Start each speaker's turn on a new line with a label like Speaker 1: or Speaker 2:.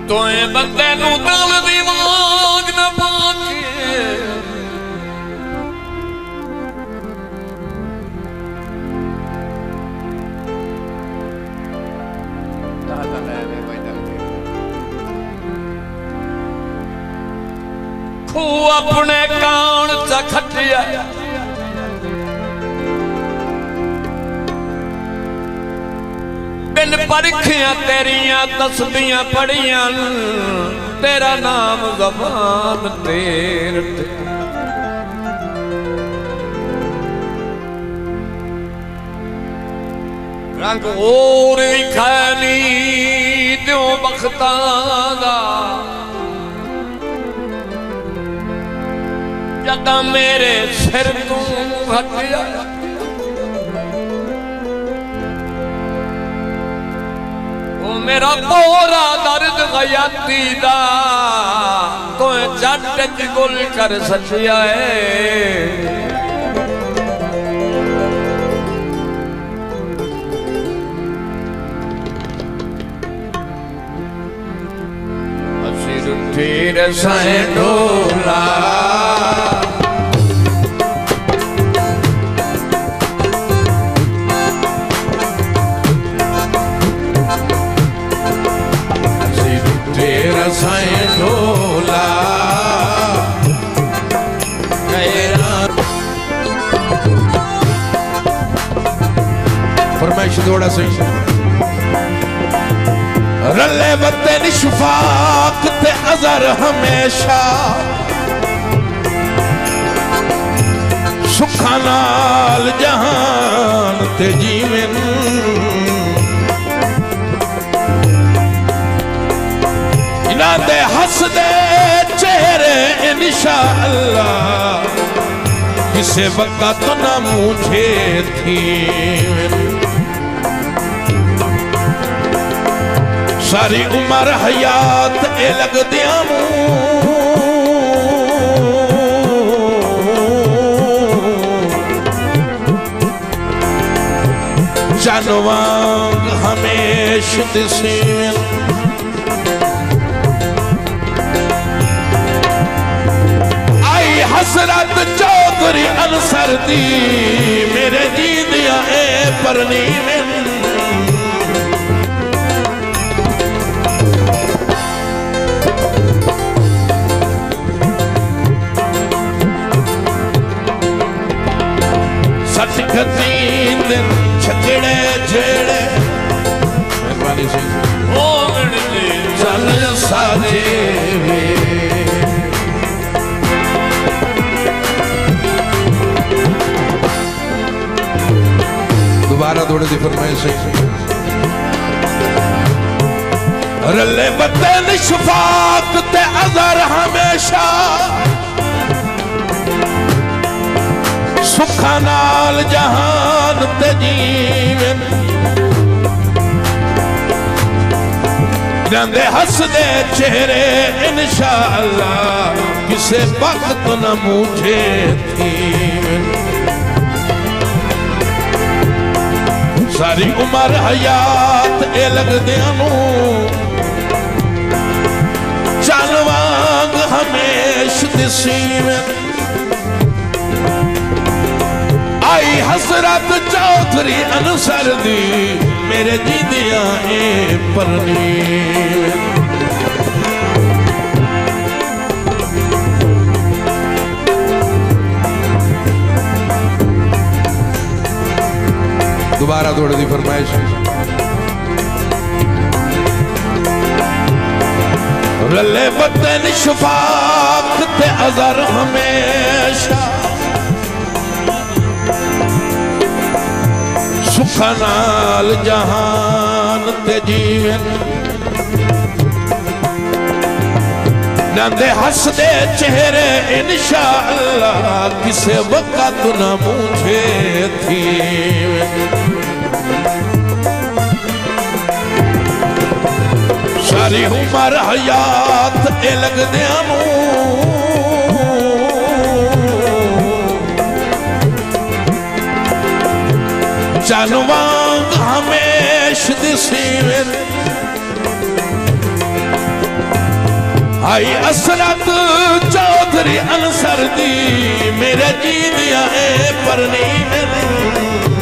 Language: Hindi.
Speaker 1: तोए बंदे नू दिल दी वाग न पाके खू अपने कान च खटिया बिन परखिया तेरिया तस्बियां पढ़िया तेरा नाम ज़बान तेर रंग और खैनी दो बख्तां दा जदा मेरे सिर तू हटिया मेरा पूरा दर्द गयाती दा तो जट गुल कर सचिया है असी रुठी रसाए ढोला साईं ढोला फरमाइश थोड़ा सही रले बत्ते निशफाक ते अजर हमेशा सुखा नाल जहान ते जीवन दे हस दे चेहरे इंशाअल्लाह किसे वक़्त न मुझे थी सारी उम्र हयात ए लग दिया जानवांग हमेशा दिसे हसरत चौधरी अनसर दी मेरे जी दिया ए परनी में सच खतीन छकड़े छेड़े मेहरबानी से ओ मिलते चल साजे दोबारा थोड़ी सी फरमाइश रले बदन शफाक ते अजर हमेशा सुखा नाल जहान ते जीवन रंदे हसदे चेहरे इंशाअल्लाह किसे वक्त न मुझे थी सारी उम्र हयात ए लगदियां चल वांग हमेशा दिसीवें आई हसरत चौधरी अनसर दी मेरे जीदियां ए परनी दोबारा थोड़ी सी फरमाइश रले बदन शफाक ते अजर हमेशा सुखा नाल जहान ते जीवन नंदे हसदे चेहरे इंशाअल्लाह किसे वक़्त न मुझे थी सारी उम्र हयात ए लगदियां जानवांग हमेशा दिसीवें भाई असरत चौधरी अनसर दी मेरे जी दिया ए परनी मेरे